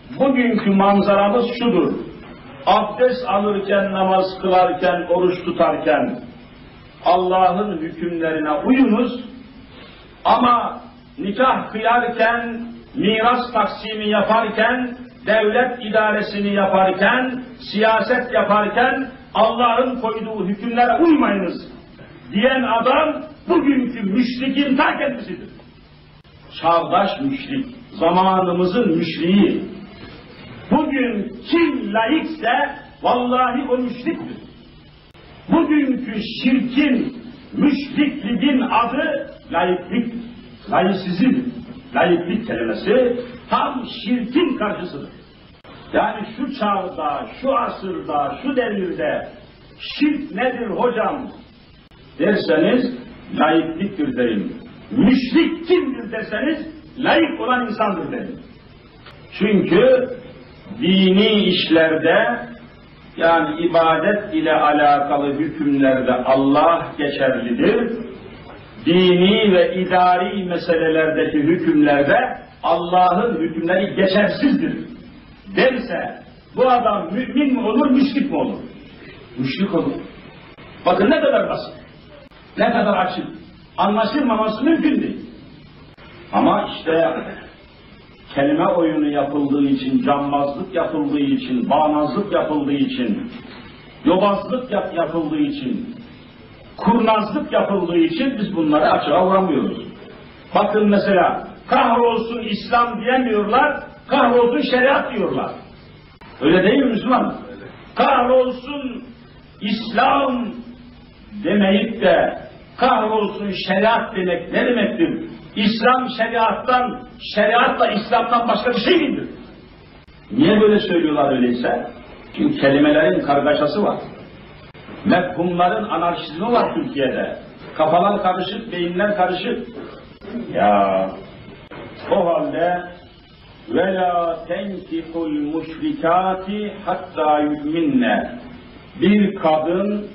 bugünkü manzaramız şudur. Abdest alırken, namaz kılarken, oruç tutarken Allah'ın hükümlerine uyunuz ama nikah kıyarken, miras taksimi yaparken, devlet idaresini yaparken, siyaset yaparken Allah'ın koyduğu hükümlere uymayınız diyen adam bugünkü müşrikin ta kendisidir. Çağdaş müşrik, zamanımızın müşriği. Bugün kim laikse vallahi o müşriktir. Bugünkü şirkin, müşrikliğin adı laikliktir. Laisizm, laiklik kelimesi tam şirkin karşısıdır. Yani şu çağda, şu asırda, şu devirde şirk nedir hocam derseniz laikliktir derim. Müşrik kimdir derseniz laik olan insandır derim. Çünkü dini işlerde yani ibadet ile alakalı hükümlerde Allah geçerlidir. Dini ve idari meselelerdeki hükümlerde Allah'ın hükümleri geçersizdir derse bu adam mümin mi olur, müşrik mi olur? Müşrik olur. Bakın ne kadar basit, ne kadar açık. Anlaşılmaması mümkün değil. Ama işte kelime oyunu yapıldığı için, cambazlık yapıldığı için, bağnazlık yapıldığı için, yobazlık yapıldığı için, kurnazlık yapıldığı için biz bunları açığa vuramıyoruz. Bakın mesela kahrolsun İslam diyemiyorlar, kahrolsun şeriat diyorlar. Öyle değil mi Müslüman? Kahrolsun İslam demeyip de kahrolsun şeriat demek ne demektir? İslam şeriattan, şeriatla İslam'dan başka bir şey değildir. Niye böyle söylüyorlar öyleyse? Çünkü kelimelerin kargaşası var. Mefhumların anarşizmi var Türkiye'de. Kafalar karışık, beyinler karışık. Ya o halde وَلَا تَنْكِحُ الْمُشْرِكَاتِ hatta yu'minne. Bir kadın,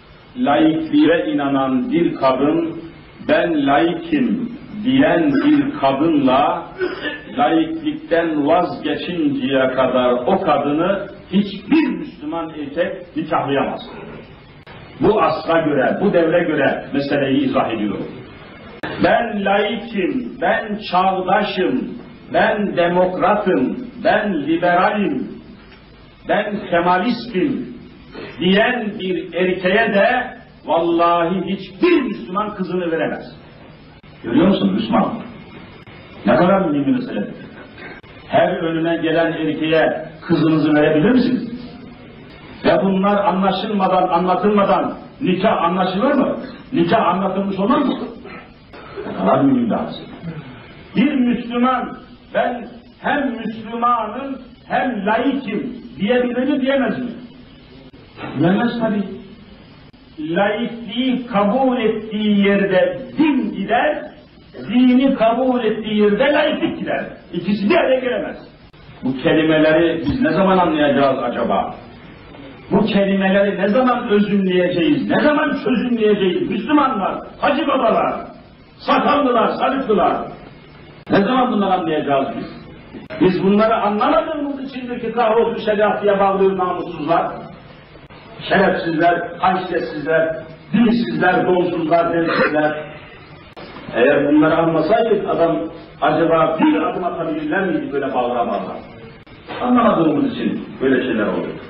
laikliğe inanan bir kadın, ben laikim diyen bir kadınla laiklikten vazgeçinceye kadar o kadını hiçbir Müslüman erkek nikahlayamaz. Bu asra göre, bu devre göre meseleyi izah ediyorum. Ben laikim, ben çağdaşım, ben demokratım, ben liberalim, ben kemalistim diyen bir erkeğe de vallahi hiçbir Müslüman kızını veremez. Görüyor musun Müslüman? Ne kadar mühim bir meseledir. Her önüne gelen erkeğe kızınızı verebilir misiniz? Ve bunlar anlaşılmadan, anlatılmadan nikah anlaşılır mı? Nikah anlatılmış olmaz mı? Ne kadar mühim bir hadise. Bir Müslüman, ben hem Müslümanım hem laikim diyebilir mi, diyemez mi? Diyemez tabii. Laikliği kabul ettiği yerde din gider, dini kabul ettiği yerde laiklik gider. İkisi bir araya gelemez. Bu kelimeleri biz ne zaman anlayacağız acaba? Bu kelimeleri ne zaman özümleyeceğiz, ne zaman çözümleyeceğiz? Müslümanlar, hacı babalar, sakallılar, sarıklılar. Ne zaman bunları anlayacağız biz? Biz bunları anlamadığımız içindir ki kahrolsun şeriat diye bağlıyor namussuzlar. Şerefsizler, haysiyetsizler, dinsizler, donsuzlar, densizler. Eğer bunları anlasaydık adam acaba bir adım atabilirler miydi böyle bağıramazlar? Anlamadığımız için böyle şeyler oluyor.